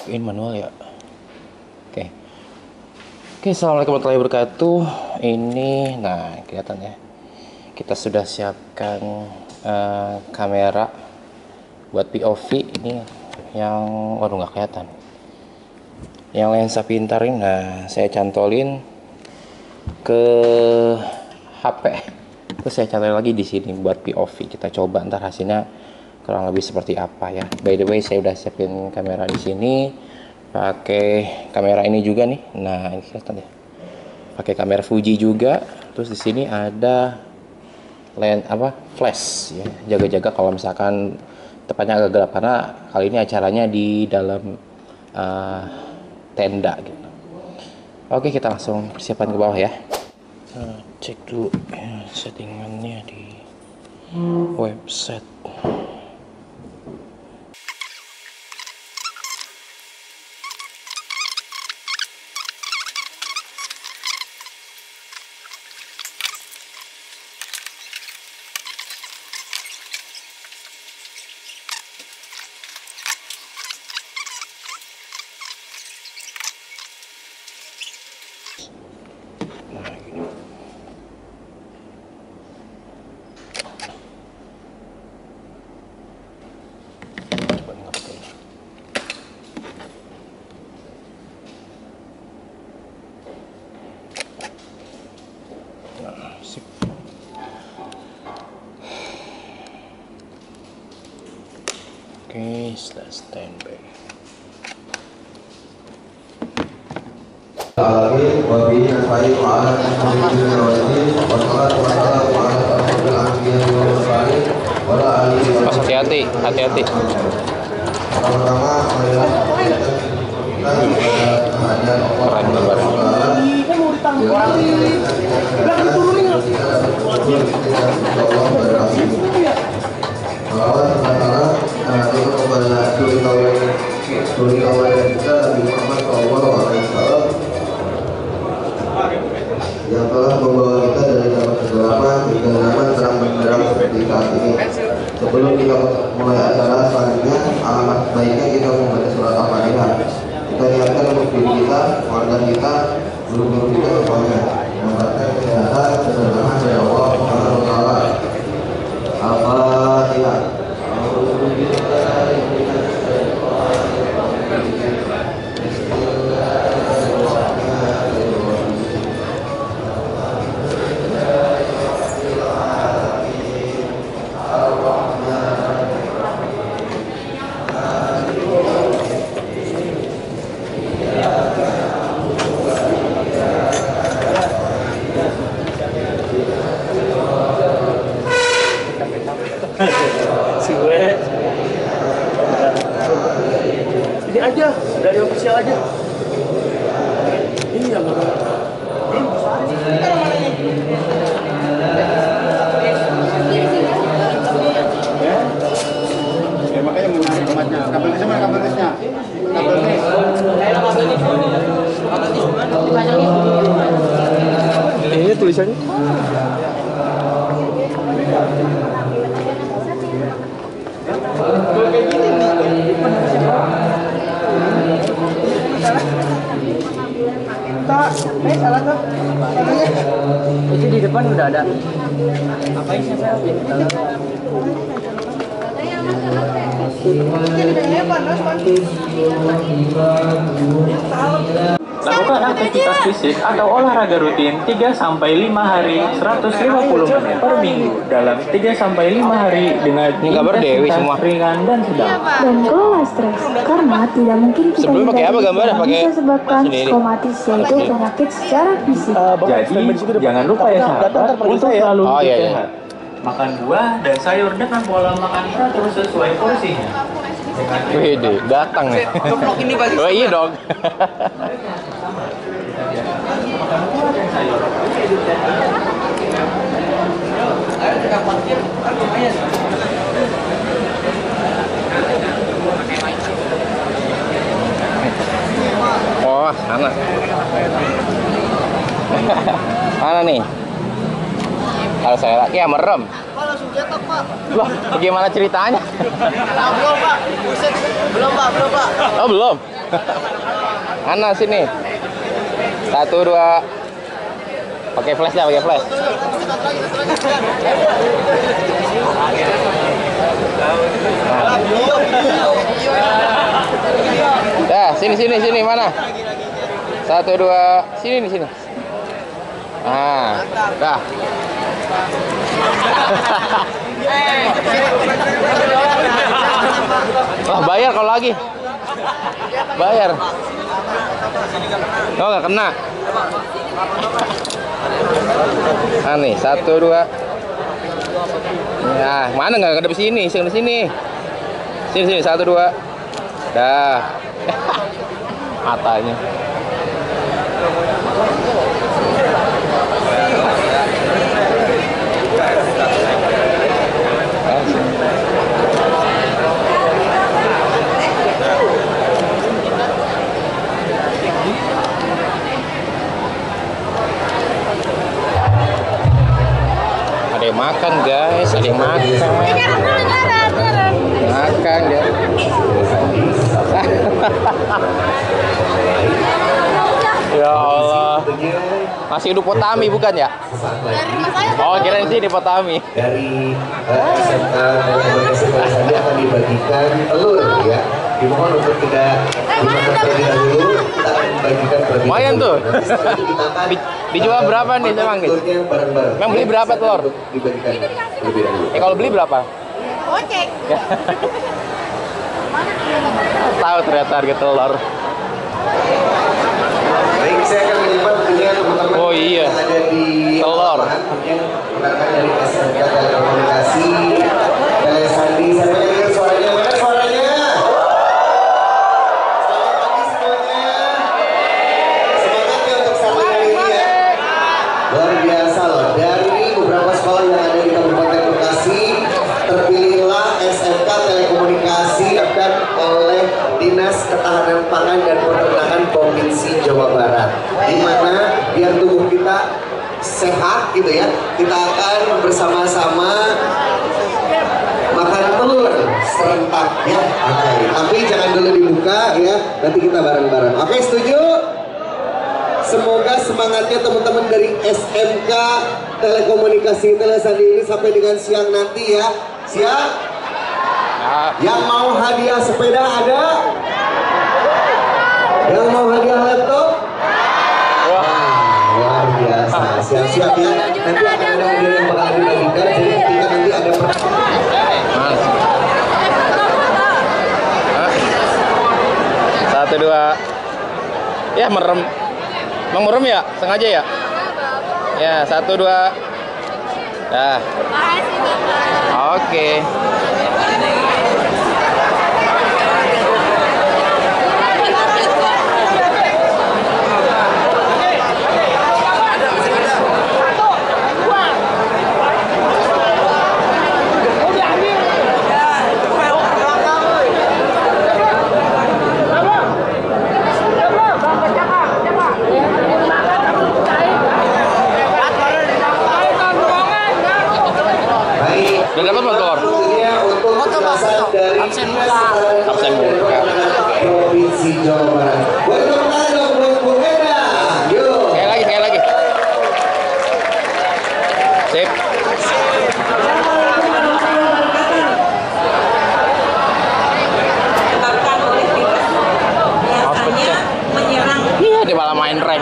Ini manual ya. Oke. Oke, assalamualaikum warahmatullahi wabarakatuh. Ini, nah kelihatan ya. Kita sudah siapkan kamera buat POV ini yang, waduh nggak kelihatan. Yang lensa pintar ini, nah saya cantolin ke HP. Terus saya cantolin lagi di sini buat POV. Kita coba ntar hasilnya kurang lebih seperti apa ya. By the way, saya udah siapin kamera di sini, pakai kamera ini juga nih. Nah ini kelihatan ya, pakai kamera Fuji juga. Terus di sini ada flash ya, jaga-jaga kalau misalkan tepatnya agak gelap, karena kali ini acaranya di dalam tenda gitu. Oke, kita langsung persiapan ke bawah ya. Cek dulu ya, settingannya di website. Nah, gini. Coba ngepakai. Nah, sip. Oke, standby. Mas, hati-hati, hati-hati. Keren yang telah membawa kita dari dalam kegelapan hingga zaman terang benderang seperti saat ini. Sebelum kita mulai acara selanjutnya, alamat baiknya kita membaca surat Al-Fatihah. Kita niatkan untuk diri kita, keluarga kita, guru-guru kita semuanya, membaca kesehatan, kesenangan dari Allah Subhanahu wa Ta'ala. Al-Fatihah. Ini aja, dari official aja. Ini yang makanya mau alamatnya. Kabel lisnya mana kabel lisnya? Kabel lis. Ini tulisannya. Salah tuh. Itu di depan udah ada. Apa isinya saya? Lakukan aktivitas fisik atau olahraga rutin 3-5 hari 150 menit per minggu dalam 3-5 hari dengan intensitas ringan dan sedang. Dan kelola stres, karena tidak mungkin kita Sebelum pakai apa gambar? Pakai bisa sebabkan sendiri. psikomatis, yaitu penyakit secara fisik. Jadi jangan lupa ya sahabat untuk selalu Oh, hidup iya, iya. sehat. Makan buah dan sayur dengan pola makan teratur sesuai porsinya. Wede, datang nih. Oh iya dong. Oh, sana. Mana nih? Kalau saya ya merem. Pak langsung cetak Pak. Loh, bagaimana ceritanya? Belum Pak. Buset. Belum Pak. Oh, belum. Mana sini? 1, 2. Pakai flash dah, pakai flash. Dah, sini mana? 1, 2. Sini. Ah, dah. Wah, bayar kalau lagi. Bayar. Oh, nggak kena. Nah nih, 1, 2. Nah, mana nggak ada di sini? Di sini. Sini, 1, 2. Dah. Matanya. Ada yang makan guys, ada yang makan. Makan dia. Ya Allah. Masih hidup potami bukan ya? Oh, kirain sih di potami. Dari SMK Komunikasi Tadi akan dibagikan telur ya. Dimohon untuk tidak dimakan terlebih dahulu. Kita akan membagikan terlebih dahulu. Lumayan tuh. Dijual berapa nih emang nih? Bareng-bareng. Emang beli berapa telur? Dibagikan terlebih dahulu. Kalau beli berapa? Goceng. Tahu ternyata harga telur. Baik, saya akan menyimpan tentunya teman-teman Oh iya. yang ada di Telur. mungkin rekan dari SMK Telekomunikasi, Telesandi. Saya pengen dengar suaranya. Mana suaranya? Selamat pagi semuanya. Semangat ya untuk satu hari ini ya. Luar biasa loh. Dari beberapa sekolah yang ada di Kabupaten Bekasi, terpilihlah SMK Telekomunikasi akan oleh Dinas Ketahanan Pangan dan Peternakan Provinsi Jawa Barat, di mana biar tubuh kita sehat gitu ya, kita akan bersama-sama makan telur serentak ya. Oke, tapi jangan dulu dibuka ya, nanti kita bareng-bareng. Oke, setuju? Semoga semangatnya teman-teman dari SMK Telekomunikasi Telesandi ini sampai dengan siang nanti ya. Siap? Yang mau hadiah sepeda ada? Yang mau hadiah laptop? Luar biasa. Siap-siap ya. Nanti akan ada hadiah yang bakal dibagikan. Jadi ketika nanti ada Satu, 2. Ya merem. Emang merem ya? Sengaja ya? Ya, 1, 2. Dah. Oke. Udah dapat motor? Untuk kejelasan dari Absen muka. Provinsi Jawa Barat. Boleh tepuk tangan dong buat Bu Eda. Yuk. Sekali lagi. Sip. Iya, dia malah main rank.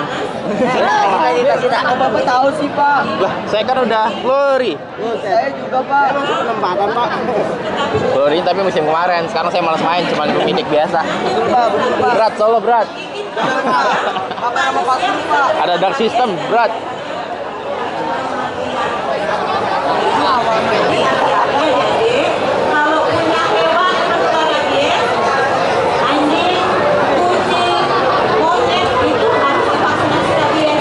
Bapak tahu sih Pak. Lah, saya kan udah glory. Saya juga Pak. Penempatan Pak. Glory tapi musim kemarin. Sekarang saya malas main, cuma minik biasa. Betul Pak, betul Pak. Berat, solo berat. Apa yang mau pasang Pak? Ada dark system, berat. Kalau punya hewan antara dia, anjing, kucing, monyet itu harus divaksinasi rabies.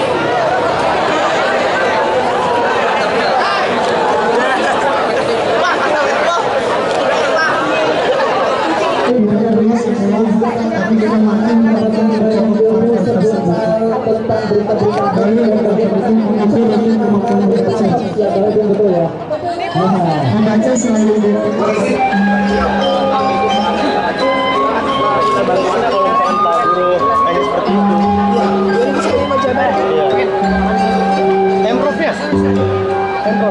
Tentang berita-berita baru yang nanti mengampuni nanti yang betul ya. membaca selalu Bagaimana kalau misalkan Pak Guru hanya seperti itu? Pemprovnya? Pemprov.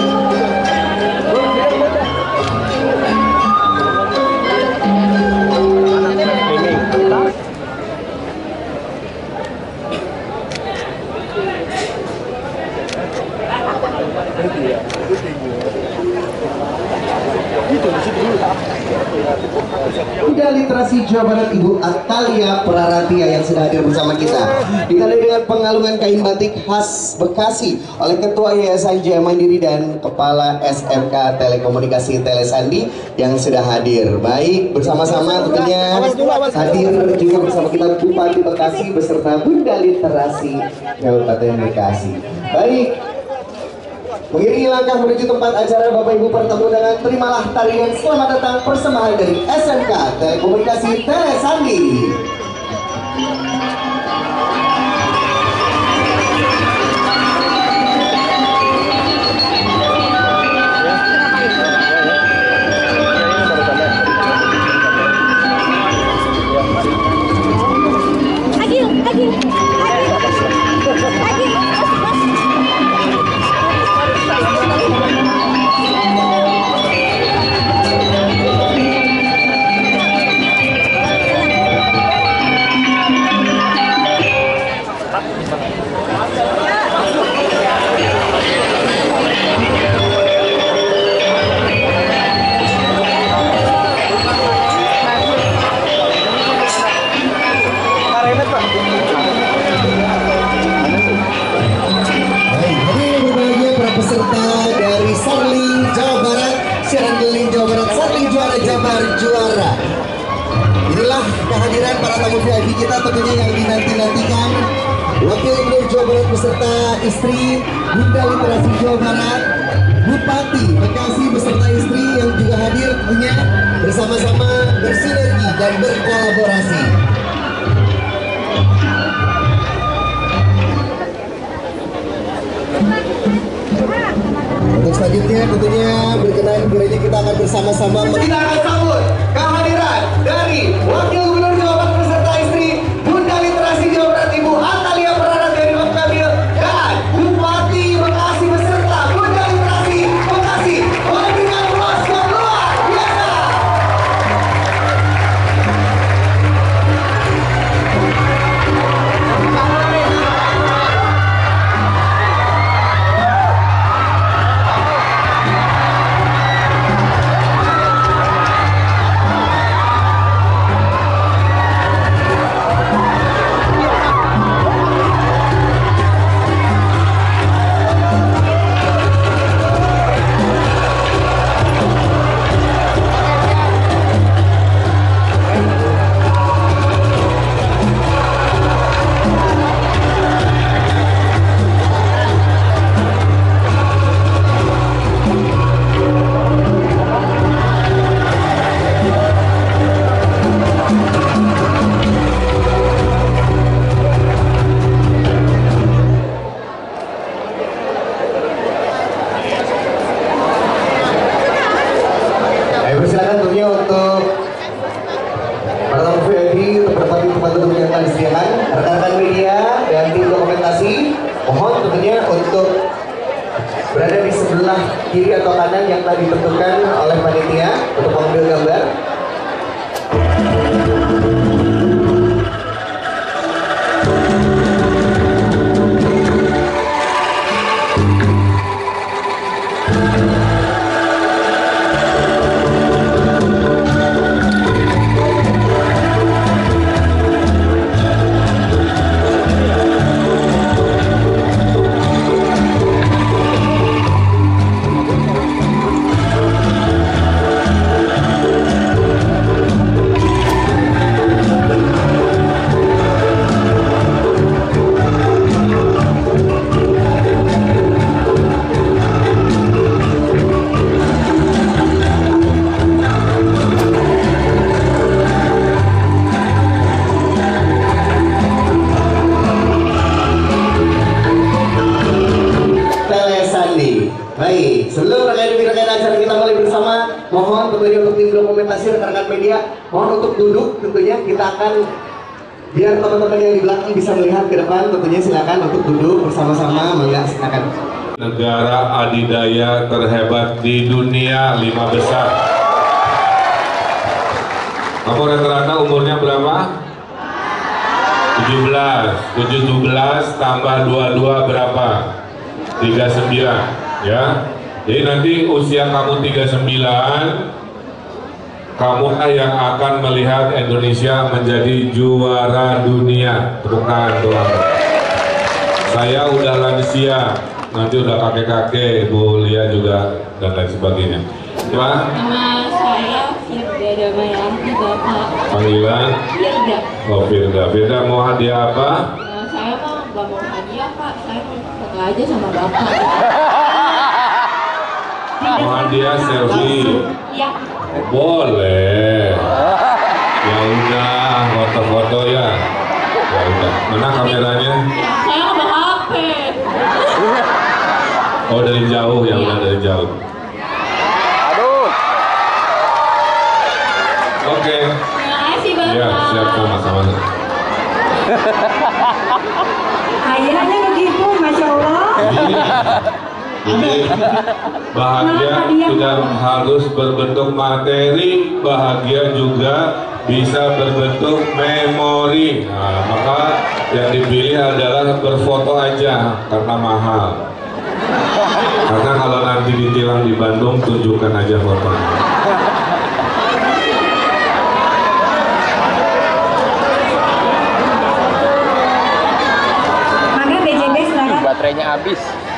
Bunda Literasi Jawa Barat Ibu Atalia Praratia yang sudah hadir bersama kita, ditandai dengan pengalungan kain batik khas Bekasi oleh Ketua Yayasan Jaya Mandiri dan Kepala SMK Telekomunikasi Telesandi yang sudah hadir. Baik, bersama-sama tentunya hadir juga bersama kita Bupati Bekasi beserta Bunda Literasi Kabupaten Bekasi. Baik, mengiringi langkah menuju tempat acara, Bapak Ibu bertemu dengan terimalah tarian selamat datang persembahan dari SMK Telekomunikasi Telesandi. Juara. Inilah kehadiran para tamu VIP kita tentunya yang dinanti-nantikan. Wakil Gubernur Jawa Barat beserta istri, Bunda Literasi Jawa Barat, Bupati Bekasi beserta istri yang juga hadir tentunya bersama-sama bersinergi dan berkolaborasi. Untuk selanjutnya tentunya berkenan gereja kita akan bersama-sama kita akan sambut kehadiran dari Wakil Gubernur Jawa Barat beserta istri Bunda Literasi Jawa Barat Ibu Atalia Praratia dari Kamil dan Bupati Bekasi beserta Bunda Literasi Bekasi memberikan puas yang luar biasa. Silakan tentunya untuk para tamu VIP untuk bertempat di tempat duduk yang telah disediakan. Rekan-rekan media dan tim dokumentasi mohon tentunya untuk berada di sebelah kiri atau kanan yang telah ditentukan oleh panitia untuk mengambil gambar. dan kita mulai bersama. Mohon tentunya untuk tim dokumentasi rekan-rekan media, mohon untuk duduk tentunya. Kita akan biar teman-teman yang di belakang bisa melihat ke depan, tentunya silakan untuk duduk bersama-sama melihat, silakan. Negara adidaya terhebat di dunia 5 besar. Kamu rata-rata umurnya berapa? 17 tambah 22 berapa? 39 ya. Jadi nanti usia kamu 39, kamulah yang akan melihat Indonesia menjadi juara dunia. Tepuk tangan doang. Saya udah lansia, nanti udah kakek-kakek, Bu Lia juga dan lain sebagainya. Coba. Nama saya Firda Damayanti, Bapak. Panggilan? Firda. Oh, Firda. Firda mau hadiah apa? Saya mah nggak mau hadiah, Pak. Saya mau foto aja sama Bapak. Mau hadiah selfie? Iya. Boleh. Ya udah, foto-foto ya. Ya udah. Mana kameranya? Saya nggak bawa HP. Oh, dari jauh ya, udah dari jauh. Oke. Terima kasih, Bapak. Ya, siap sama-sama. Ayahnya begitu, Masya Allah. Jadi bahagia tidak harus berbentuk materi, bahagia juga bisa berbentuk memori. Nah, maka yang dipilih adalah berfoto aja karena mahal. Karena kalau nanti ditilang di Bandung, tunjukkan aja fotonya. Maka BJB silakan. Baterainya habis.